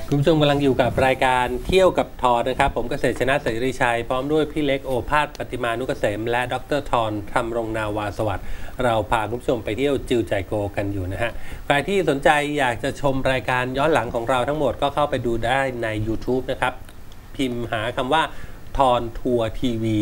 คุณผู้ชมกำลังอยู่กับรายการเที่ยวกับทอนนะครับผมเกษตรชนะเสรีชัยพร้อมด้วยพี่เล็กโอภาสปฏิมานุกเกษมและดรทอนธรรมรงนาวาสวัสดิ์เราพาคุณผู้ชมไปเที่ยวจิวใจโกกันอยู่นะฮะใครที่สนใจอยากจะชมรายการย้อนหลังของเราทั้งหมดก็เข้าไปดูได้ใน YouTube นะครับพิมพ์หาคำว่าทอนทัวร์ทีวี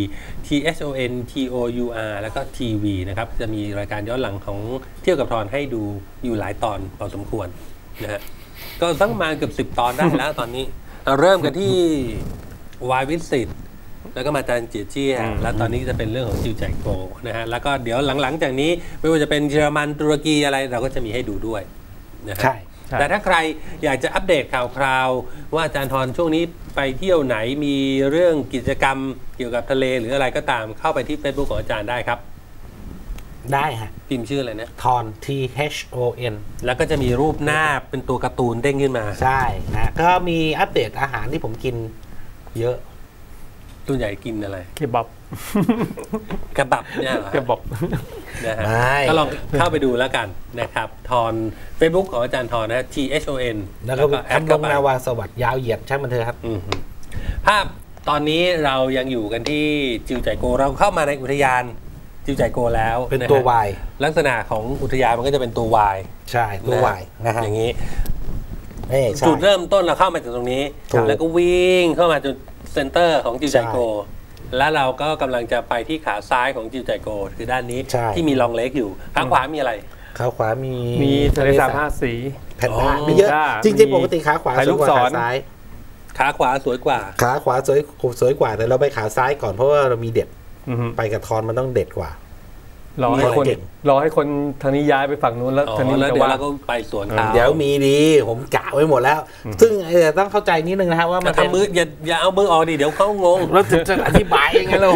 THONTOUR แล้วก็ทีวีนะครับจะมีรายการย้อนหลังของเที่ยวกับทอนให้ดูอยู่หลายตอนพอสมควรนะฮะก็ตั้งมาเกือบ10 ตอนได้แล้วตอนนี้เราเริ่มกันที่วายวิสิตแล้วก็มาจานเจียเจี้ยแล้วตอนนี้จะเป็นเรื่องของจิวใจโกนะฮะแล้วก็เดี๋ยวหลังๆจากนี้ไม่ว่าจะเป็นเยอรมันตุรกีอะไรเราก็จะมีให้ดูด้วยนะฮะแต่ถ้าใครอยากจะอัปเดตข่าวคราวว่าอาจารย์ทรช่วงนี้ไปเที่ยวไหนมีเรื่องกิจกรรมเกี่ยวกับทะเลหรืออะไรก็ตามเข้าไปที่ Facebook ของอาจารย์ได้ครับได้ฮะพิมพ์ชื่ออะไรนะทอน THON แล้วก็จะมีรูปหน้าเป็นตัวการ์ตูนเด้งขึ้นมาใช่นะก็มีอัปเดตอาหารที่ผมกินเยอะตัวใหญ่กินอะไรเคบับกระบับเนี่ยเหรอเคบับนะฮะก็ลองเข้าไปดูแล้วกันนะครับทอน Facebook ของอาจารย์ทอนนะ THON แล้วก็แอดลงนาวาสวัสดิ์ยาวเหยียดช่างมันเถอะครับภาพตอนนี้เรายังอยู่กันที่จิวใจโกเราเข้ามาในอุทยานจิวใจโกแล้วเป็นตัว Y ลักษณะของอุทยานมันก็จะเป็นตัว Y ใช่ตัว Y นะฮะอย่างนี้จุดเริ่มต้นเราเข้ามาจากตรงนี้แล้วก็วิ่งเข้ามาจนเซ็นเตอร์ของจิวใจโกแล้วเราก็กำลังจะไปที่ขาซ้ายของจิวใจโกคือด้านนี้ที่มีลองเล็กอยู่ข้างขวามีอะไรขาขวามีทะเลสาบ5 สีแผ่นผ้าไม่เยอะจริงๆปกติขาขวาสวยกว่าขาซ้ายขาขวาสวยกว่าขาขวาสวยกว่าแต่เราไปขาซ้ายก่อนเพราะว่าเรามีเด็ดไปกับทอนมันต้องเด็ดกว่ารอให้คนทางนี้ย้ายไปฝั่งนู้นแล้วทางนี้แล้วเดี๋ยวเราก็ไปสวนเขาเดี๋ยวมีดีผมกะไว้หมดแล้วซึ่งต้องเข้าใจนิดนึงนะครับว่ามันทำมืออย่าเอามือออกดิเดี๋ยวเขางงแล้วจะอธิบายยังไงเรา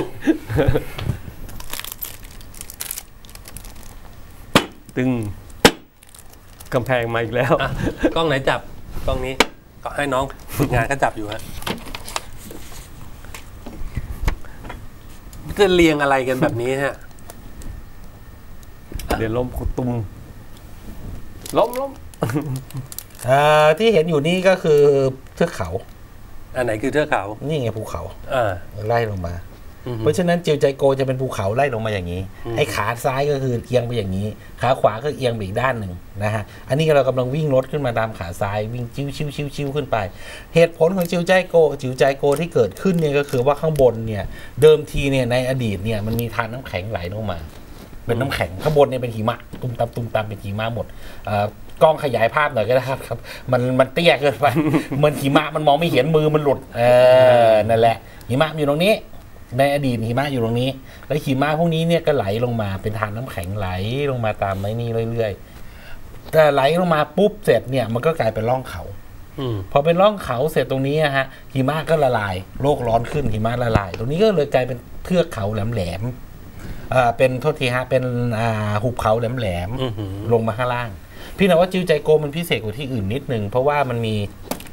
ตึงกำแพงมาอีกแล้วกล้องไหนจับกล้องนี้ก็ให้น้องงานเขาจับอยู่ฮะจะเรียงอะไรกันแบบนี้ฮะเดี๋ยวล้มตุ้มล้มที่เห็นอยู่นี่ก็คือเทือกเขาอันไหนคือเทือกเขานี่ไงภูเขาไล่ลงมาเพราะฉะนั้นจิวใจโกจะเป็นภูเขาไล่ลงมาอย่างนี้ไอ้ขาซ้ายก็คือเอียงไปอย่างนี้ขาขวาก็เอียงไปอีกด้านหนึ่งนะฮะอันนี้เรากำลังวิ่งรถขึ้นมาตามขาซ้ายวิ่งชิวขึ้นไปเหตุผลของจิวใจโกที่เกิดขึ้นเนี่ยก็คือว่าข้างบนเนี่ยเดิมทีเนี่ยในอดีตเนี่ยมันมีทานน้ำแข็งไหลลงมาเป็นน้ำแข็งข้างบนเนี่ยเป็นหิมะตุ้มตามเป็นหิมะหมดกล้องขยายภาพหน่อยก็ได้ครับมันเตี้ยเกินไปเหมือนหิมะมันมองไม่เห็นมือมันหลุดนั่นแหละหิมะอยู่ตรงนี้ในอดีตหิมะอยู่ตรงนี้แล้วหิมะพวกนี้เนี่ยก็ไหลลงมาเป็นทานน้ำแข็งไหลลงมาตามไม้นี่เรื่อยๆแต่ไหลลงมาปุ๊บเสร็จเนี่ยมันก็กลายเป็นร่องเขาพอเป็นร่องเขาเสร็จตรงนี้ฮะหิมะก็ละลายโลกร้อนขึ้นหิมะละลายตรงนี้ก็เลยกลายเป็นเทือกเขาแหลมเป็นโทษทีฮะเป็นหุบเขาแหลมลงมาข้างล่างพี่นะว่าจิวใจโกมันพิเศษกว่าที่อื่นนิดนึงเพราะว่ามันมี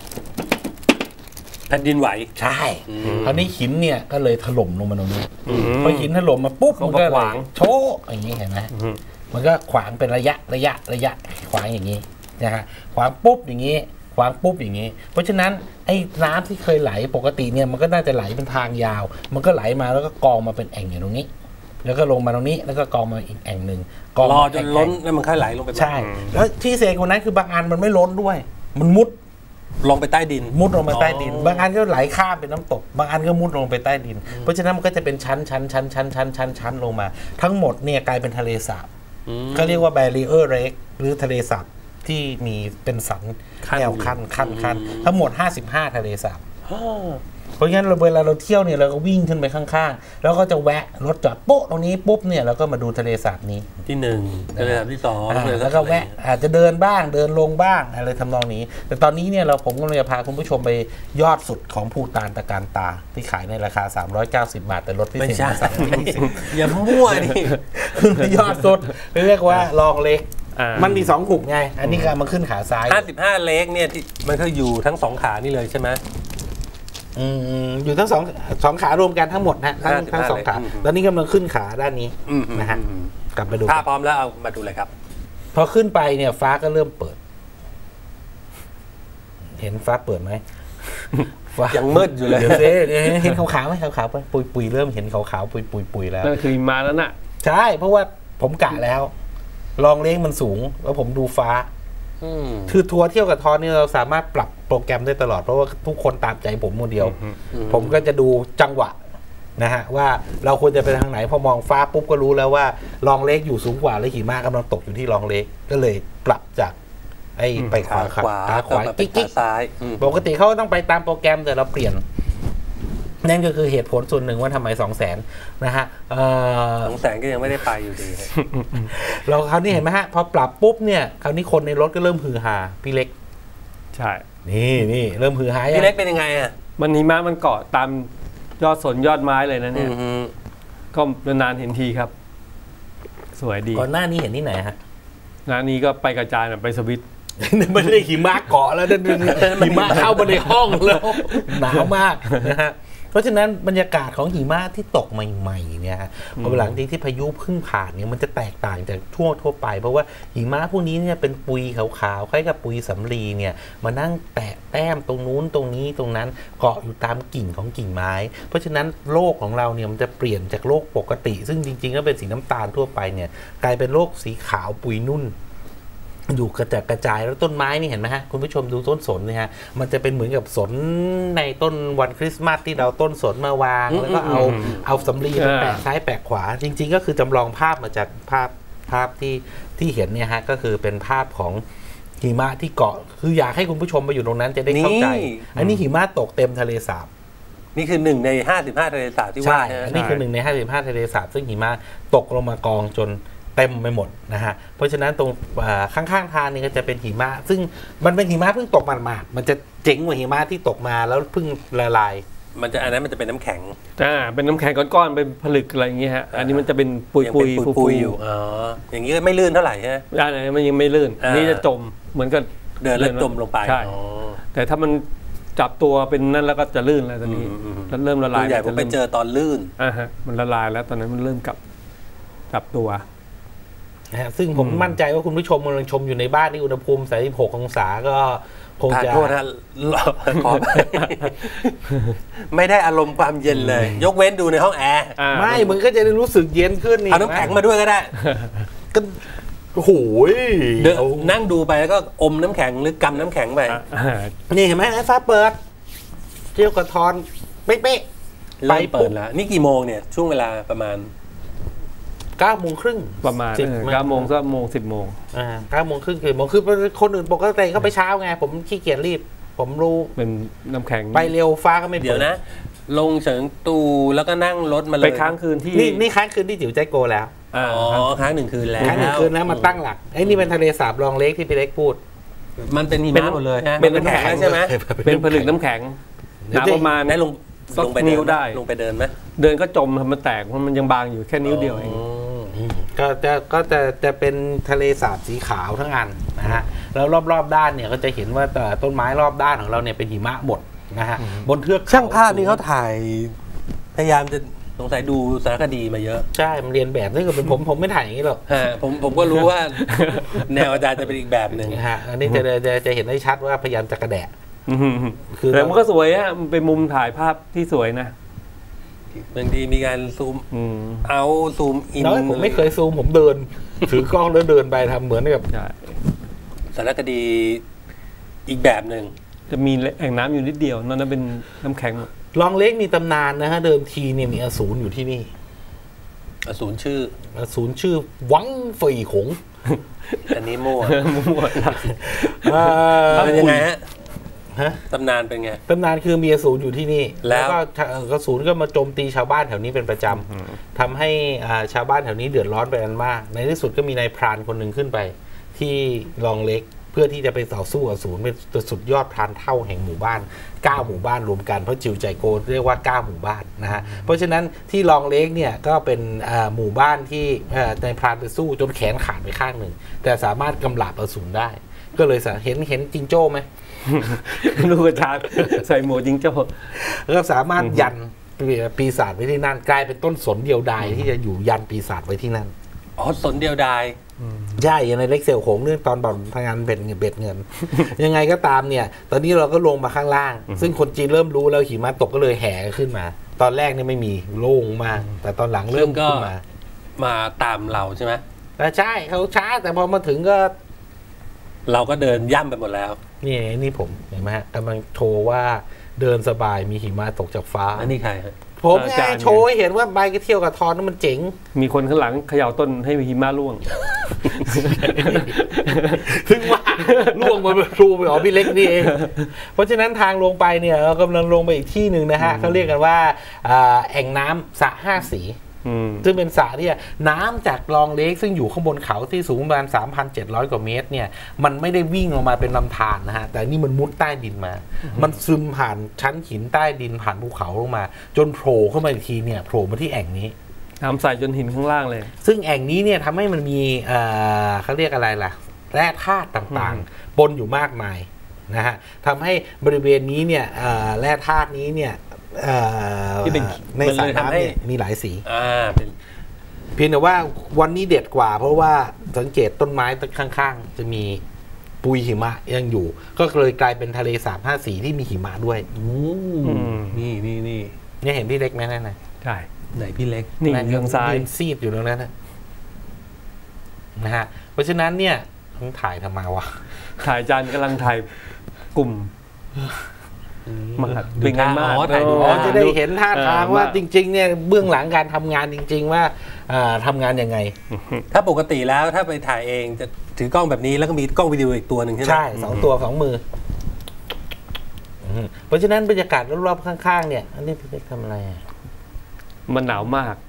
แผ่นดินไหวใช่คราวนี้หินเนี่ยก็เลยถล่มลงมาตรงนี้พอหินถล่มมาปุ๊บมันก็ขวางโชว์อย่างนี้เห็นไหมมันก็ขวางเป็นระยะขวางอย่างนี้นะฮะขวางปุ๊บอย่างนี้ขวางปุ๊บอย่างนี้เพราะฉะนั้นไอ้น้ำที่เคยไหลปกติเนี่ยมันก็น่าจะไหลเป็นทางยาวมันก็ไหลมาแล้วก็กองมาเป็นแอ่งอยู่ตรงนี้แล้วก็ลงมาตรงนี้แล้วก็กองมาอีกแอ่งหนึ่งรอจนล้นแล้วมันค่อยไหลลงไปใช่แล้วที่เซกวันนั้นคือบางอันมันไม่ล้นด้วยมันมุดลงไปใต้ดินมุดลงไปใต้ดินบางอันก็ไหลข้ามเป็นน้ำตกบางอันก็มุดลงไปใต้ดินเพราะฉะนั้นมันก็จะเป็นชั้นลงมาทั้งหมดเนี่ยกลายเป็นทะเลสาบเขาเรียกว่า barrier reef หรือทะเลสาบที่มีเป็นสันแนวคันทั้งหมด55ทะเลสาบเพราะงั้นเวลาเราเที่ยวเนี่ยเราก็วิ่งขึ้นไปข้างๆแล้วก็จะแวะรถจอดโป๊ะตรงนี้ปุ๊บเนี่ยเราก็มาดูทะเลสาบนี้ที่1ทะเลสาบที่2 แล้วก็แวะอาจจะเดินบ้างเดินลงบ้างอะไรทำนองนี้แต่ตอนนี้เนี่ยผมก็เลยพาคุณผู้ชมไปยอดสุดของภูฏานตะการตาที่ขายในราคา390 บาทแต่ลดพิเศษ 320อย่ามั่วนี่ยอดสุดเรียกว่าลองเล็กมันมี2กลุ่มไงอันนี้ก็มาขึ้นขาซ้าย 55เล็กเนี่ยมันก็อยู่ทั้ง2ขานี่เลยใช่ไหมอยู่ทั้งสองขารวมกันทั้งหมดนะทั้ง2ขาตอนนี้กำลังขึ้นขาด้านนี้นะฮะกลับมาดูถ้าพร้อมแล้วเอามาดูเลยครับพอขึ้นไปเนี่ยฟ้าก็เริ่มเปิดเห็นฟ้าเปิดไหมยังมืดอยู่เลยเดี๋ยวสิเห็นขาวๆไหมขาวๆปุยๆเริ่มเห็นขาวๆปุยๆแล้วนั่นคือมาแล้วน่ะใช่เพราะว่าผมกะแล้วลองเลี้ยงมันสูงแล้วผมดูฟ้าคือทัวร์เที่ยวกับทอนนี่เราสามารถปรับโปรแกรมได้ตลอดเพราะว่าทุกคนตามใจผมคนเดียว ผมก็จะดูจังหวะนะฮะว่าเราควรจะไปทางไหนพอมองฟ้าปุ๊บก็รู้แล้วว่าลองเล็กอยู่สูงกว่าแล้วหิมะกำลังตกอยู่ที่ลองเล็กก็เลยปรับจากไอ้ไปขวาขวากิ๊กซ้ายปกติเขาต้องไปตามโปรแกรมแต่เราเปลี่ยนนั่นก็คือเหตุผลส่วนหนึ่งว่าทำไม200,000นะฮะ 200,000ก็ยังไม่ได้ไปอยู่ดีเราคราวนี้เห็นไหมฮะพอปรับปุ๊บเนี่ยคราวนี้คนในรถก็เริ่มฮือฮาพี่เล็กใช่นี่เริ่มฮือฮาพี่เล็กเป็นยังไงอ่ะมันหิมะมันเกาะตามยอดสนยอดไม้เลยนะเนี่ยก็นานๆเห็นทีครับ สวยดีก่อนหน้านี้เห็นที่ไหนฮะงานนี้ก็ไปกระจายไปสวิตไม่ได้หิมะเกาะแล้วนั่นหิมะเข้ามาในห้องแล้วหนาวมากนะฮะเพราะฉะนั้นบรรยากาศของหิมะที่ตกใหม่ๆเนี่ยฮะพอหลังที่พายุเพิ่งผ่านเนี่ยมันจะแตกต่างจากทั่วไปเพราะว่าหิมะพวกนี้เนี่ยเป็นปุยขาวๆคล้ายกับปุยสำลีเนี่ยมานั่งแตะแต้มตรงนู้นตรงนี้ตรงนั้นเกาะอยู่ตามกิ่งของกิ่งไม้เพราะฉะนั้นโลกของเราเนี่ยมันจะเปลี่ยนจากโลกปกติซึ่งจริงๆก็เป็นสีน้ำตาลทั่วไปเนี่ยกลายเป็นโลกสีขาวปุยนุ่นอยู่กระจัดกระจายแล้วต้นไม้นี่เห็นไหมฮะคุณผู้ชมดูต้นสนเนี่ยฮะมันจะเป็นเหมือนกับสนในต้นวันคริสต์มาสที่เราต้นสนมาวางแล้วก็เอาสำลีไปแปะซ้ายแปะขวาจริงๆก็คือจำลองภาพมาจากภาพที่เห็นเนี่ยฮะก็คือเป็นภาพของหิมะที่เกาะคืออยากให้คุณผู้ชมไปอยู่ตรงนั้นจะได้เข้าใจอันนี้หิมะตกเต็มทะเลสาบนี่คือ1ใน55ทะเลสาบที่ว่าใช่อันนี้คือ1ใน55ทะเลสาบซึ่งหิมะตกลงมากองจนเต็มไปหมดนะฮะเพราะฉะนั้นตรงข้างๆทางนี่ก็จะเป็นหิมะซึ่งมันเป็นหิมะเพิ่งตกมามันจะเจ๋งกว่าหิมะที่ตกมาแล้วเพิ่งละลายอันนั้นมันจะเป็นน้ำแข็งเป็นน้ำแข็งก้อนๆเป็นผลึกอะไรอย่างเงี้ยฮะอันนี้มันจะเป็นปุยอยู่อ๋ออย่างนี้ก็ไม่ลื่นเท่าไหร่ใช่ไหมมันยังไม่ลื่นนี่จะจมเหมือนกับเดินแล้วจมลงไปใช่แต่ถ้ามันจับตัวเป็นนั่นแล้วก็จะลื่นแล้วตอนนี้แล้วเริ่มละลายใหญ่ผมไปเจอตอนลื่นฮะมันละลายแล้วตอนนั้นมันเริ่มกลับตัวซึ่งผมมั่นใจว่าคุณผู้ชมกำลังชมอยู่ในบ้านที่อุณหภูมิ36องศาก็คงจะโทษนะขอไม่ได้อารมณ์ความเย็นเลยยกเว้นดูในห้องแอร์ไม่มึงก็จะได้รู้สึกเย็นขึ้นนี่เอาน้ำแข็งมาด้วยก็ได้ก็โอ้โหนั่งดูไปแล้วก็อมน้ำแข็งหรือกำน้ำแข็งไปนี่เห็นไหมไอ้ฟ้าเปิดเที่ยวกระทอนเป๊ะไปเปิดแล้วนี่กี่โมงเนี่ยช่วงเวลาประมาณ 9:30 ประมาณ9 โมง10 โมง 9:30 10 โมงคือคนอื่นปกติเขาไปเช้าไงผมขี้เกียจรีบผมรู้เป็นน้ำแข็งไปเร็วฟ้าก็ไม่เดี๋ยวนะลงเฉิงตูแล้วก็นั่งรถมาเลยไปค้างคืนที่นี่ค้างคืนที่จิ๋วใจโกแล้วค้าง1 คืนแล้วค้าง1 คืนแล้วมาตั้งหลักไอ้นี่เป็นทะเลสาบรองเล็กที่พี่เล็กพูดมันเป็นหิมะหมดเลยเป็นน้ำแข็งใช่ไหมเป็นผลึกน้ำแข็งหนาประมาณได้ลงไปนิ้วได้ลงไปเดินไหมเดินก็จมมันแตกมันยังบางอยู่แค่นิ้วเดียวเองก็จะเป็นทะเลสาบสีขาวทั้งอันนะฮะแล้วรอบๆด้านเนี่ยก็จะเห็นว่าต้นไม้รอบด้านของเราเนี่ยเป็นหิมะหมดนะฮะบนเทือกช่างภาพนี่เขาถ่ายพยายามจะสงสัยดูสารคดีมาเยอะใช่มันเรียนแบบนี่ก็เป็นผมไม่ถ่ายอย่างนี้หรอกผมก็รู้ว่าแนวอาจารย์จะเป็นอีกแบบหนึ่งฮะอันนี้จะเห็นได้ชัดว่าพยายามจะกระแดะคือแต่มันก็สวยอะมันเป็นมุมถ่ายภาพที่สวยนะบางทีมีการซูมเอาซูมอินผมไม่เคยซูมผมเดินถือกล้องแล้วเดินไปทำเหมือนกับสารคดีอีกแบบหนึ่งจะมีแอ่งน้ำอยู่นิดเดียวนั่นเป็นน้ำแข็งลองเล็กมีตำนานนะฮะเดิมทีเนี่ยมีอสูรอยู่ที่นี่อสูรชื่อวังเฟยหงอันนี้มั่วเป็นยังไงฮะตำนานเป็นไงตำนานคือมีอสูรอยู่ที่นี่แล้วก็อสูรก็มาโจมตีชาวบ้านแถวนี้เป็นประจำทำให้ชาวบ้านแถวนี้เดือดร้อนไปอันมากในที่สุดก็มีนายพรานคนหนึ่งขึ้นไปที่ลองเล็กเพื่อที่จะไปต่อสู้อสูรเป็นสุดยอดพรานเท่าแห่งหมู่บ้าน9 หมู่บ้านรวมกันเพราะจิวใจโกเรียกว่า9 หมู่บ้านนะฮะเพราะฉะนั้นที่ลองเล็กเนี่ยก็เป็นหมู่บ้านที่นายพรานไปสู้จนแขนขาดไปข้างหนึ่งแต่สามารถกำราบอสูรได้ก็เลยเห็นจิงโจ้ไหมลูกกระชากใส่หมวกจิงโจ้ก็สามารถยันปีศาจไว้ที่นั่นกลายเป็นต้นสนเดียวดายที่จะอยู่ยันปีศาจไว้ที่นั่นอ๋อสนเดียวดายใช่ในเล็กเซลโขงเรื่องตอนบ่อนพนันเบ็ดเงิน ยังไงก็ตามเนี่ยตอนนี้เราก็ลงมาข้างล่าง ซึ่งคนจีนเริ่มรู้แล้วหิมะตกก็เลยแห่ขึ้นมา ตอนแรกเนี่ยไม่มีโล่งมาก แต่ตอนหลังเริ่มขึ้นมาตามเราใช่ไหมใช่เขาช้าแต่พอมาถึงก็เราก็เดินย่ำไปหมดแล้วนี่ผมเห็นไหมฮะกำลังโชว์ว่าเดินสบายมีหิมะตกจากฟ้าอันนี้ใครผมไงโชว์ให้เห็นว่าใบก็เที่ยวกับทอนนั้นมันเจ๋งมีคนข้างหลังเขย่าต้นให้หิมะร่วงถึงว่าร่วงมาครูไปอ๋อพี่เล็กนี่เองเพราะฉะนั้นทางลงไปเนี่ยเรากำลังลงไปอีกที่หนึ่งนะฮะเขาเรียกกันว่าแอ่งน้ำสระ5 สีซึ่งเป็นสระที่น้ำจากลองเลคซึ่งอยู่ข้างบนเขาที่สูงประมาณ 3,700 กว่าเมตรเนี่ยมันไม่ได้วิ่งลงมาเป็นลำธารนะฮะแต่นี่มันมุดใต้ดินมามันซึมผ่านชั้นหินใต้ดินผ่านภูเขาลงมาจนโผล่เข้ามาอีกทีเนี่ยโผล่มาที่แอ่งนี้น้ำใสจนหินข้างล่างเลยซึ่งแอ่งนี้เนี่ยทำให้มันมีเขาเรียกอะไรล่ะแร่ธาตุต่างๆปนอยู่มากมายนะฮะทำให้บริเวณนี้เนี่ยแร่ธาตุนี้เนี่ยที่เป็นในสายน้ำเนี่ยมีหลายสีเพียงแต่ว่าวันนี้เด็ดกว่าเพราะว่าสังเกตต้นไม้ข้างๆจะมีปุยหิมะยังอยู่ก็เลยกลายเป็นทะเลสาบ5 สีที่มีหิมะด้วยนี่เห็นพี่เล็กไหมนั่นน่ะใช่ไหนพี่เล็กนี่เรื่องซ้ายซีดอยู่ตรงนั้นนะฮะเพราะฉะนั้นเนี่ยต้องถ่ายทำไมวะถ่ายจานกำลังถ่ายกลุ่มเป็นไงมากจะได้เห็นท่าทางว่าจริงๆเนี่ยเบื้องหลังการทำงานจริงๆว่าทำงานยังไงถ้าปกติแล้วถ้าไปถ่ายเองจะถือกล้องแบบนี้แล้วก็มีกล้องวิดีโออีกตัวหนึ่งใช่ไหมใช่2 ตัว 2 มือเพราะฉะนั้นบรรยากาศรอบๆข้างๆเนี่ยอันนี้พี่เล็กทำอะไรมันหนาวมาก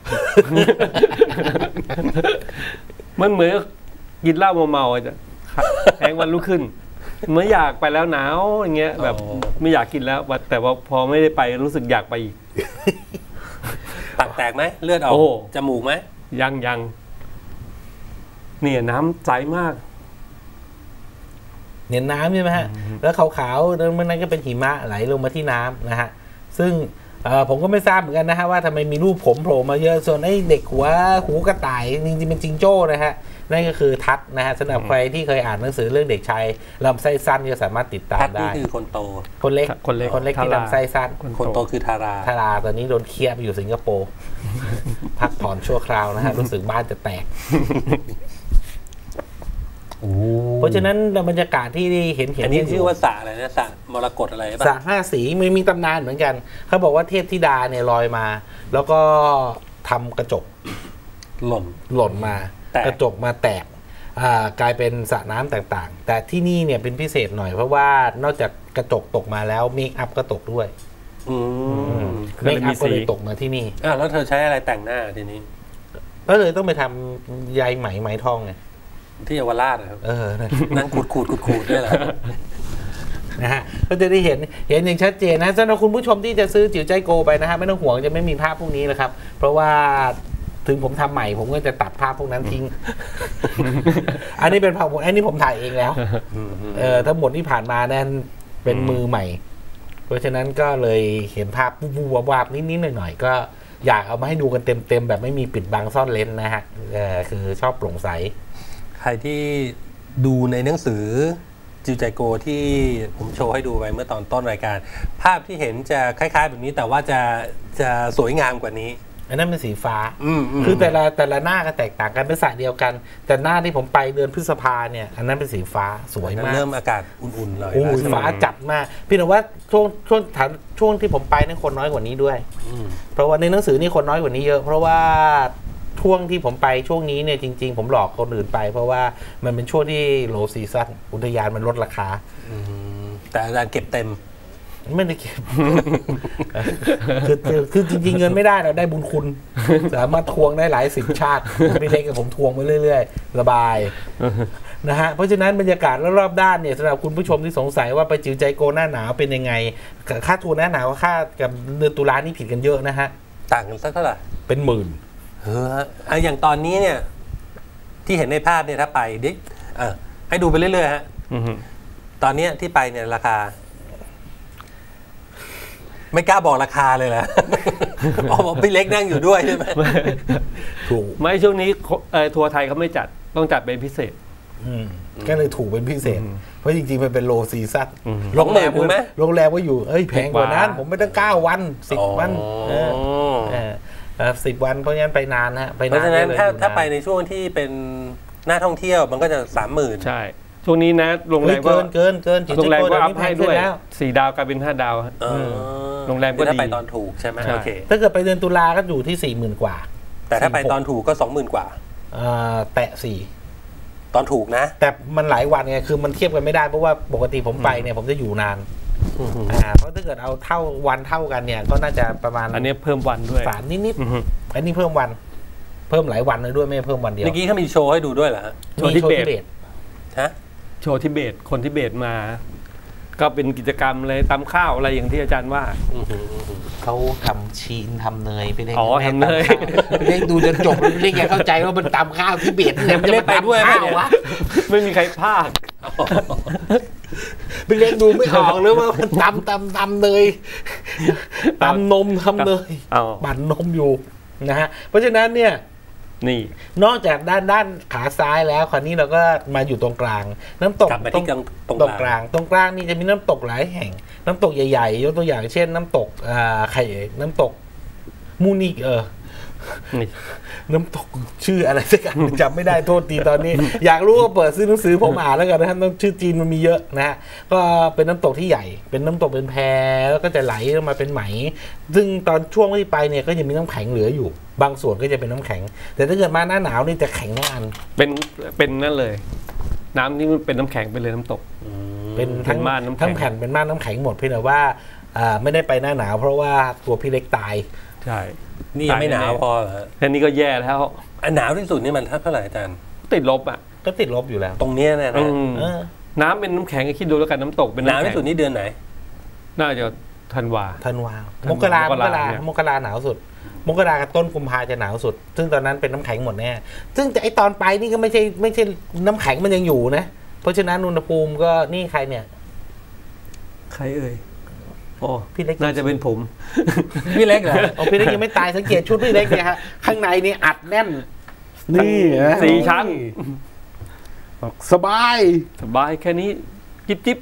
มันเหมือนกินเหล้าเมาๆจะแห้งวันลุกขึ้นเมื่ออยากไปแล้วหนาวอย่างเงี้ยแบบไม่อยากกินแล้วแต่ว่าพอไม่ได้ไปรู้สึกอยากไปอีกปากแตกไหมเลือดออกจมูกไหมยังเนี่ยน้ำใสมากเนี่ยน้ำใช่ไหมฮะแล้วขาวๆนั้นก็เป็นหิมะไหลลงมาที่น้ำนะฮะซึ่งผมก็ไม่ทราบเหมือนกันนะฮะว่าทำไมมีรูปผมโผล่มาเยอะส่วนไอ้เด็กหูกระต่ายจริงๆเป็นจิงโจ้นะฮะนั่นก็คือทัดนะฮะสำหรับใครที่เคยอ่านหนังสือเรื่องเด็กชายลำไส้สั้นก็สามารถติดตามได้ทัดนี่คือคนโตคนเล็กที่ลำไส้สั้นคนโตคือทาราตอนนี้โดนเคี่ยไปอยู่สิงคโปร์พักผ่อนชั่วคราวนะฮะรู้สึกบ้านจะแตกเพราะฉะนั้นบรรยากาศที่เห็นอันนี้ชื่อว่าสระอะไรนะสระมรกตอะไรป่ะสระ5 สีมีตำนานเหมือนกันเขาบอกว่าเทพธิดาเนี่ยลอยมาแล้วก็ทำกระจกหล่นมากระจกมาแตกกลายเป็นสระน้ำต่างๆแต่ที่นี่เนี่ยเป็นพิเศษหน่อยเพราะว่านอกจากกระจกตกมาแล้วเมคอัพก็ตกด้วยเมคอัพก็เลยตกมาที่นี่แล้วเธอใช้อะไรแต่งหน้าทีนี้ก็เลยต้องไปทำใยไหมทองไงที่เยาวราชนะครับนั่งขูดด้วยเหรอนะฮะก็จะได้เห็นอย่างชัดเจนนะสำหรับคุณผู้ชมที่จะซื้อจิ๋วใจโกไปนะฮะไม่ต้องห่วงจะไม่มีภาพพวกนี้นะครับเพราะว่าถึงผมทำใหม่ผมก็จะตัดภาพพวกนั้นทิ้งอันนี้เป็นภาพอันนี้ผมถ่ายเองแล้วทั้งหมดที่ผ่านมานั้นเป็นมือใหม่เพราะฉะนั้นก็เลยเห็นภาพบูบวาบนิดๆหน่อยๆก็อยากเอามาให้ดูกันเต็มๆแบบไม่มีปิดบังซ่อนเลนนะฮะคือชอบโปร่งใสใครที่ดูในหนังสือจิวใจโกที่ผมโชว์ให้ดูไปเมื่อตอนต้นรายการภาพที่เห็นจะคล้ายๆแบบนี้แต่ว่าจะสวยงามกว่านี้อันนั้นเป็นสีฟ้าคือแต่ละหน้าก็แตกต่างกันเป็นสายเดียวกันแต่หน้าที่ผมไปเดือนพฤษภาเนี่ยอันนั้นเป็นสีฟ้าสวยมากเริ่มอากาศอุ่นๆเลยฟ้าจัดมากพี่แต่ว่าช่วงที่ผมไปนี่คนน้อยกว่านี้ด้วยเพราะว่าในหนังสือนี่คนน้อยกว่านี้เยอะเพราะว่าช่วงที่ผมไปช่วงนี้เนี่ยจริงๆผมหลอกคนอื่นไปเพราะว่ามันเป็นช่วงที่โลซีซั่นอุทยานมันลดราคาแต่อาจารย์เก็บเต็มไม่ได้เก็บคือจริงๆเงินไม่ได้เราได้บุญคุณสามารถทวงได้หลาย10 ชาติพี่เล็กกับผมทวงไปเรื่อยๆระบายนะฮะเพราะฉะนั้นบรรยากาศรอบๆด้านเนี่ยสำหรับคุณผู้ชมที่สงสัยว่าไปจิ๋วใจโกหน้าหนาวเป็นยังไงค่าทัวร์หน้าหนาวค่ากับเดือนตุลานี่ผิดกันเยอะนะฮะต่างกันสักเท่าไหร่เป็นหมื่นอย่างตอนนี้เนี่ยที่เห็นในภาพเนี่ยถ้าไปดิให้ดูไปเรื่อยๆฮะตอนนี้ที่ไปเนี่ยราคาไม่กล้าบอกราคาเลยแหละอ๋อพี่เล็กนั่งอยู่ด้วยใช่ไหมถูกไม่ช่วงนี้ทัวร์ไทยเขาไม่จัดต้องจัดเป็นพิเศษก็เลยถูกเป็นพิเศษ เพราะจริงๆมันเป็นโลซีซั่นโรงแรมไหมโรงแรมก็อยู่แพงกว่านั้นผมไม่ต้อง9 วัน10 วัน10 วันเพราะงั้นไปนานฮะไปเพนานราะฉะนั้นเลยถ้าไปในช่วงที่เป็นหน้าท่องเที่ยวมันก็จะ 30,000 ใช่ช่วงนี้นะโรงแรมก็เกินโรงแรมก็อัพแพให้งด้วยแล้ว 4 ดาวกลายเป็น5 ดาวโรงแรมก็ถ้าดีไปตอนถูกใช่ไหมใช่โอเคถ้าเกิดไปเดือนตุลาก็อยู่ที่40,000 กว่าแต่ถ้าไปตอนถูกก็ 20,000 กว่าแตะ4 ตอนถูกนะแต่มันหลายวันไงคือมันเทียบกันไม่ได้เพราะว่าปกติผมไปเนี่ยผมจะอยู่นานเพราะถ้าเกิดเอาเท่าวันเท่ากันเนี่ยก็น่าจะประมาณอันนี้เพิ่มวันด้วย 3 นิดๆอันนี้เพิ่มวันเพิ่มหลายวันเลยด้วยไม่เพิ่มวันเดียวเมื่อกี้เขามีโชว์ให้ดูด้วยเหรอฮะโชว์ทิเบตฮะโชว์ทิเบตคนทิเบตมา ก็เป็นกิจกรรมอะไรตำข้าวอะไรอย่างที่อาจารย์ว่าเขาทำชีนทำเนยไปเลยอ๋อทำเนยเล่นดูจนจบเล่นแกเข้าใจว่ามันตำข้าวที่เบียดเนี่ยมันจะไปด้วยไหมเนี่ยวะไม่มีใครพลาดไปเล่นดูไม่ออกเลยว่ามันตำเนยตำนมทำเนยเอาปั่นนมอยู่นะฮะเพราะฉะนั้นเนี่ยนี่นอกจากด้านขาซ้ายแล้วคราวนี้เราก็มาอยู่ตรงกลาง น้ำตกกลับมาที่ตรงตรงกลางนี่จะมีน้ำตกหลายแห่ง น้ำตกใหญ่ๆยกตัวอย่างเช่น น้ำตกน้ำตกมูนิกนี่น้ำตกชื่ออะไรสักอย่างจำไม่ได้โทษทีตอนนี้ อยากรู้ก็เปิดซื้อหนังสือผมอ่านแล้วกันนะครับชื่อจีนมันมีเยอะนะฮะก็เป็นน้ำตกที่ใหญ่เป็นน้ำตกเป็นแพแล้วก็จะไหลลงมาเป็นไหมซึ่งตอนช่วงที่ไปเนี่ยก็ยังมีน้ำแข็งเหลืออยู่ บางส่วนก็จะเป็นน้ำแข็ง แต่ถ้าเกิดมาหน้าหนาวนี่จะแข็งทั้งอันเป็นนั่นเลย น้ำนี่มันเป็นน้ำแข็งไปเลยน้ำตกเป็นทั้งม่านน้ำแข็งทั้งแผ่นเป็นม่านน้ำแข็งหมดเพียงแต่ว่าไม่ได้ไปหน้าหนาวเพราะว่าตัวพี่เล็กตายใช่นี่ยังไม่หนาวพอเหรอฮะแค่นี้ก็แย่แล้วอันหนาวที่สุดนี่มันเท่าไหร่อาจารย์ติดลบอ่ะก็ติดลบอยู่แล้วตรงเนี้ยนะเออน้ำเป็นน้ำแข็งคิดดูแล้วกันน้ำตกเป็นหนาวน้ำแข็ที่งสุดนี่เดือนไหนน่าจะธันวาธันวามกราหนาวสุดมกรากับต้นกุมภาจะหนาวสุด ซึ่งตอนนั้นเป็นน้ำแข็งหมดแน่ซึ่งแต่ไอตอนไปนี่ก็ไม่ใช่น้ำแข็งมันยังอยู่นะเพราะฉะนั้นอุณหภูมิก็นี่ใครเนี่ยใครเอ่ยโอ้พี่เล็กน่าจะเป็นผมพี่เล็กเหรอเอาพี่เล็กยังไม่ตายสังเกตชุดพี่เล็กเนี่ยฮะข้างในนี่อัดแน่นนี่ 4 ชั้นสบายสบายแค่นี้จิ๊บจิ๊บ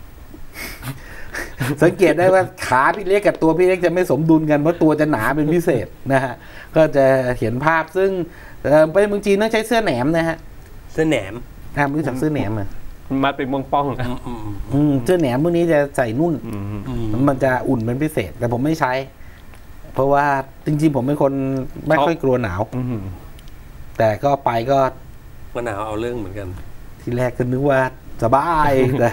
สังเกตได้ว่าขาพี่เล็กกับตัวพี่เล็กจะไม่สมดุลกันเพราะตัวจะหนาเป็นพิเศษนะฮะก็จะเห็นภาพซึ่งไปเมืองจีนต้องใช้เสื้อแหนมนะฮะเสื้อแหนมรู้จักเสื้อแหนมอ่ะมัดเป็นมงป้องเสื้อแหนมพวกนี้จะใส่นุ่นมันจะอุ่นเป็นพิเศษ แต่ผมไม่ใช้ เพราะว่าจริงๆผมเป็นคนไม่ค่อยกลัวหนาวแต่ก็ไปก็มะนาวเอาเรื่องเหมือนกันทีแรกก็นึกว่าสบายแต่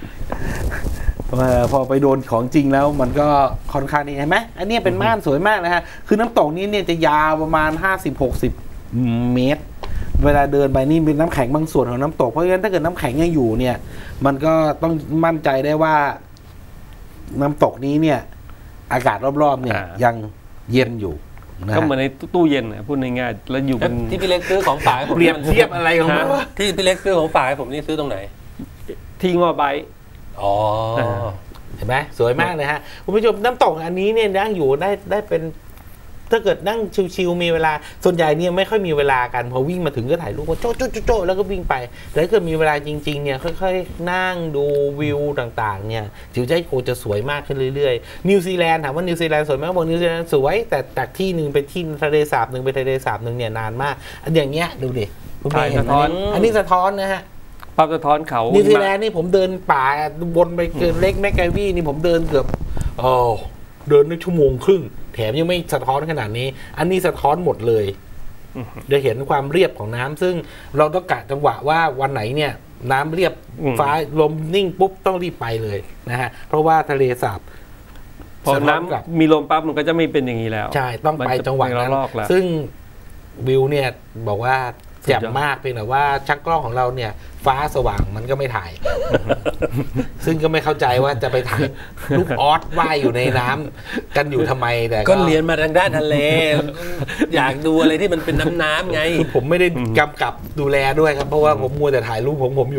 พอไปโดนของจริงแล้วมันก็ค่อนข้างนี่เห็นไหมอันนี้เป็นม่านสวยมากนะฮะคือน้ำตกนี้เนี่ยจะยาวประมาณ50-60 เมตร เวลาเดินไปนี่เป็นน้ำแข็งบางส่วนของน้ำตกเพราะฉะนั้นถ้าเกิดน้ำแข็งยังอยู่เนี่ย มันก็ต้องมั่นใจได้ว่าน้ำตกนี้เนี่ย อากาศรอบๆเนี่ยยังเย็นอยู่นะฮะก็เหมือนในตู้เย็นพูดง่ายๆแล้วอยู่เป็นที่พี่เล็กซื้อของฝากให้ผมเปรียบเทียบอะไรของมันที่พี่เล็กซื้อของฝากให้ผมนี่ซื้อตรงไหนที่งอใบอ๋อเห็นไหมสวยมากเลยฮะคุณผู้ชมน้ำตกอันนี้เนี่ยนั่งอยู่ได้เป็นถ้าเกิดนั่งชิวๆมีเวลาส่วนใหญ่เนี่ยไม่ค่อยมีเวลากันพอวิ่งมาถึงก็ถ่ายรูปว่าโจ๊ะแล้วก็วิ่งไปแต่ถ้าเกิดมีเวลาจริงๆเนี่ยค่อยๆนั่งดูวิวต่างๆเนี่ยจิ๋วใจโกจะสวยมากขึ้นเรื่อยๆนิวซีแลนด์ถามว่านิวซีแลนด์สวยไหมบอกนิวซีแลนด์สวยแต่จากที่หนึ่งไปที่ทะเลสาบหนึ่งไปทะเลสาบหนึ่งเนี่ยนานมากอันอย่างเงี้ยดูดิคุณเมย์เห็นไหมอันนี้สะท้อนนะฮะภาพสะท้อนเขานินิวซีแลนด์นี่ผมเดินป่าวนไปเกินเล็กแมกไกวี่นี่ผมเดินเกือบเดินในชั่วโมงครึ่งแถมยังไม่สะท้อนขนาดนี้อันนี้สะท้อนหมดเลยจะเห็นความเรียบของน้ำซึ่งเราต้องกะจังหวะว่าวันไหนเนี่ยน้ำเรียบฟ้าลมนิ่งปุ๊บต้องรีบไปเลยนะฮะเพราะว่าทะเลสาบพอน้ำมีลมปั๊บมันก็จะไม่เป็นอย่างนี้แล้วใช่ต้องไปจังหวะนั้นซึ่งวิวเนี่ยบอกว่าแจ่มมากเพียงแต่ว่าชักกล้องของเราเนี่ยฟ้าสว่างมันก็ไม่ถ่าย ซึ่งก็ไม่เข้าใจว่าจะไปถ่ายลูกออสว่ายอยู่ในน้ำกันอยู่ทำไมแต่ก็เรียนมาทางด้านทะเล อยากดูอะไรที่มันเป็นน้ำไงคือผมไม่ได้กำกับดูแลด้วยครับเพราะว่าผมมัวแต่ถ่ายรูปผมอยู่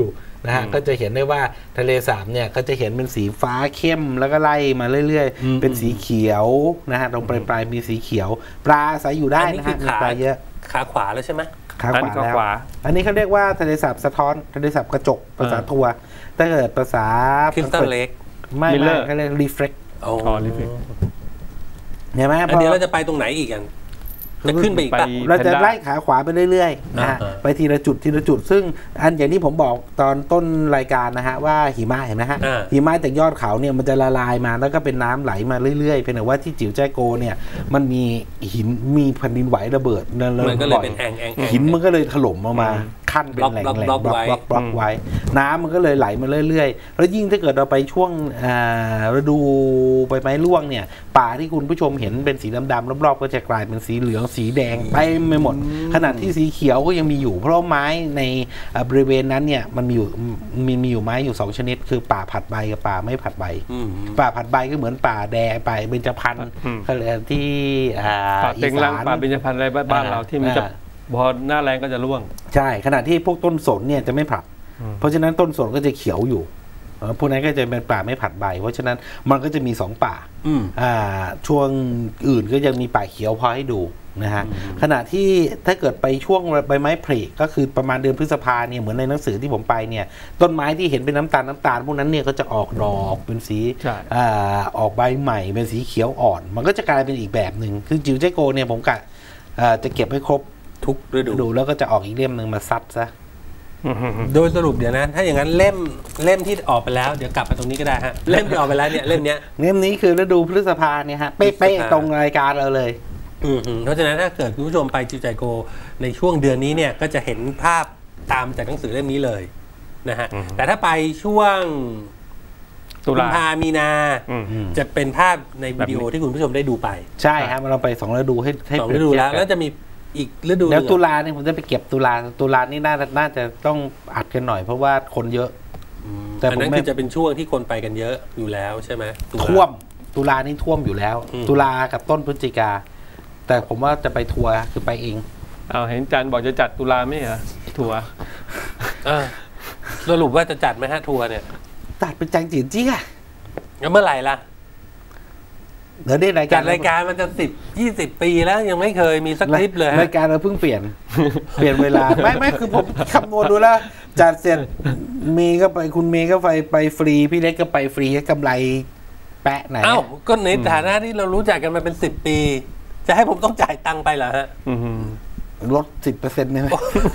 นะฮะก็จะเห็นได้ว่าทะเลสาบเนี่ยก็จะเห็นเป็นสีฟ้าเข้มแล้วก็ไล่มาเรื่อยๆเป็นสีเขียวนะฮะตรงปลายมีสีเขียวปลาอาศัยอยู่ได้นะฮะมีปลาเยอะขาขวาแล้วใช่ไหมขาขวาแล้วอันนี้เขาเรียกว่าทะเลสาบสะท้อนทะเลสาบกระจกภาษาทัวร์ถ้าเกิดภาษาคริสตัลเลคไม่เขาเรียกรีเฟล็กรีเฟล็กเห็นไหมอันนี้เราจะไปตรงไหนอีกกันจะขึ้นไปอีกเราจะไล่ขาขวาไปเรื่อยๆนะฮะไปทีละจุดซึ่งอันอย่างที่ผมบอกตอนต้นรายการนะฮะว่าหิมะเห็นไหมฮะหิมะจากยอดเขาเนี่ยมันจะละลายมาแล้วก็เป็นน้ำไหลมาเรื่อยๆเพียงแต่ว่าที่จิ๋วแจ้โกเนี่ยมันมีหินมีแผ่นดินไหวระเบิดมันก็เลยเป็นหินมันก็เลยถล่มออกมาขั้นเป็นแหล่งบล็อกไว้น้ำมันก็เลยไหลมาเรื่อยๆแล้วยิ่งถ้าเกิดเราไปช่วงฤดูใบไม้ร่วงเนี่ยป่าที่คุณผู้ชมเห็นเป็นสีดำๆรอบๆก็จะกลายเป็นสีเหลืองสีแดงไปไม่หมดขณะที่สีเขียวก็ยังมีอยู่เพราะไม้ในบริเวณนั้นเนี่ยมันมีอยู่ไม้อยู่2ชนิดคือป่าผัดใบกับป่าไม่ผัดใบป่าผัดใบก็เหมือนป่าแดงป่าเบญจพรรณที่อีสานป่าเบญจพรรณอะไรบ้านเราที่มันจะพอหน้าแรงก็จะร่วงใช่ขณะที่พวกต้นสนเนี่ยจะไม่ผัดเพราะฉะนั้นต้นสนก็จะเขียวอยู่พวกนั้นก็จะเป็นป่าไม่ผัดใบเพราะฉะนั้นมันก็จะมี2ป่าช่วงอื่นก็ยังมีป่าเขียวพอให้ดูนะฮะขณะที่ถ้าเกิดไปช่วงใบไม้ผลิก็คือประมาณเดือนพฤษภาเนี่ยเหมือนในหนังสือที่ผมไปเนี่ยต้นไม้ที่เห็นเป็นน้ำตาลพวกนั้นเนี่ยก็จะออกดอกเป็นสีออกใบใหม่เป็นสีเขียวอ่อนมันก็จะกลายเป็นอีกแบบหนึ่งคือจิ๋วเจโกเนี่ยผมกะจะเก็บให้ครบทุกฤดูแล้วก็จะออกอีกเล่มหนึ่งมาซัดซะโดยสรุปเดี๋ยวนะถ้าอย่างนั้นเล่มที่ออกไปแล้วเดี๋ยวกลับมาตรงนี้ก็ได้ฮะเล่มที่ออกไปแล้วเนี่ยเล่มนี้คือฤดูพฤษภาเนี่ยฮะเป๊ะๆตรงรายการเราเลยเพราะฉะนั้นถ้าเกิดคุณผู้ชมไปจิวใจโกในช่วงเดือนนี้เนี่ยก็จะเห็นภาพตามจากหนังสือเล่มนี้เลยนะฮะแต่ถ้าไปช่วงตุลามีนาจะเป็นภาพในวิดีโอที่คุณผู้ชมได้ดูไปใช่ครับเราไป2ฤดูให้ 2ฤดูแล้วจะมีอีกฤดูแล้วตุลาเนี่ยผมจะไปเก็บตุลานี่น่าจะต้องอัดกันหน่อยเพราะว่าคนเยอะแต่นั้นคือจะเป็นช่วงที่คนไปกันเยอะอยู่แล้วใช่ไหมท่วมตุลานี่ท่วมอยู่แล้วตุลากับต้นพฤศจิกาแต่ผมว่าจะไปทัวร์คือไปเองเห็นจันบอกจะจัดตุลาไม่เหรอทัวร์สรุปว่าจะจัดไหมฮะทัวร์เนี่ยจัดเป็นจังจีนจี้อะแล้วเมื่อไหร่ล่ะเดี๋ยวได้รายการมันจะ10-20 ปีแล้วยังไม่เคยมีสักคลิปเลยรายการเราเพิ่งเปลี่ยนเวลาไม่คือผมคำนวณดูแล้วจัดเสร็จเมย์ก็ไปคุณเมย์ก็ไปฟรีพี่เล็กก็ไปฟรีกำไรแปะไหนก็ในฐานะที่เรารู้จักกันมาเป็น10 ปีจะให้ผมต้องจ่ายตังค์ไปเหรอฮะลด 10% เนี่ย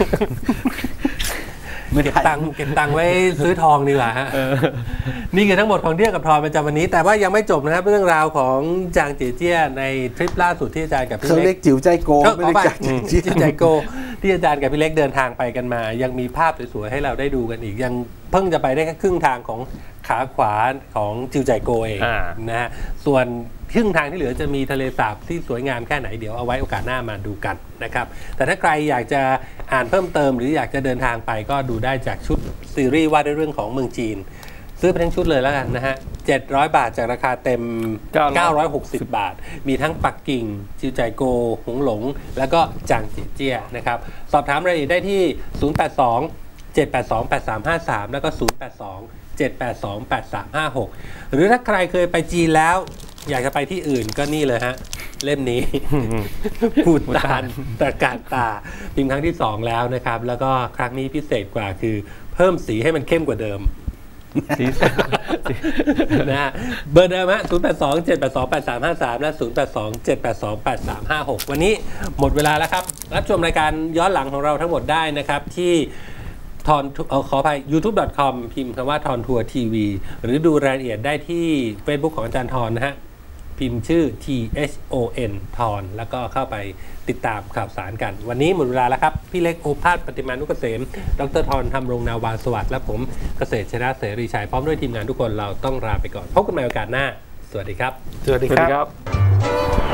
เก็บตังค์ไว้ซื้อทองดีกว่าฮะนี่คือทั้งหมดของเที่ยวกับทอนประจำวันนี้แต่ว่ายังไม่จบนะครับเรื่องราวของจางจีเจี้ยในทริปล่าสุดที่อาจารย์กับพี่เล็กเขาเรียกจิ๋วใจโกไม่ได้จิ๋วใจโกที่อาจารย์กับพี่เล็กเดินทางไปกันมายังมีภาพสวยๆให้เราได้ดูกันอีกยังเพิ่งจะไปได้แค่ครึ่งทางของขาขวาของจิ๋วใจโกเองนะฮะส่วนครึ่งทางที่เหลือจะมีทะเลสาบที่สวยงามแค่ไหนเดี๋ยวเอาไว้โอกาสหน้ามาดูกันนะครับแต่ถ้าใครอยากจะอ่านเพิ่มเติมหรืออยากจะเดินทางไปก็ดูได้จากชุดซีรีส์ว่าด้วยเรื่องของเมืองจีนซื้อไปทั้งชุดเลยแล้วกันนะฮะ700 บาทจากราคาเต็ม960 บาทมีทั้งปักกิ่งจิวใจโกหงหลงแล้วก็จางจีเจี้ยนะครับสอบถามรายละเอียดได้ที่082-782-8353แล้วก็082-782-8356หรือถ้าใครเคยไปจีนแล้วอยากจะไปที่อื่นก็นี่เลยฮะเล่มนี้พูดตานตะการตาพิมพ์ครั้งที่2แล้วนะครับแล้วก็ครั้งนี้พิเศษกว่าคือเพิ่มสีให้มันเข้มกว่าเดิมนะฮะเบอร์เดิมฮะ082-782-8353และ082-782-8356วันนี้หมดเวลาแล้วครับรับชมรายการย้อนหลังของเราทั้งหมดได้นะครับที่ทอนขออภัย youtube.com พิมพ์คำว่าทอนทัวร์ทีวีหรือดูรายละเอียดได้ที่ Facebook ของอาจารย์ทอนนะฮะพิมพ์ชื่อ THON ทอนแล้วก็เข้าไปติดตามข่าวสารกันวันนี้หมดเวลาแล้วครับพี่เล็กโอภาสปฏิมานุกเกษมดรทอนธรรมรงนาวาสวัสดิ์และผมเกษตรชนะเสรีชัยพร้อมด้วยทีมงานทุกคนเราต้องลาไปก่อนพบกันใหม่โอกาสหน้าสวัสดีครับสวัสดีครับ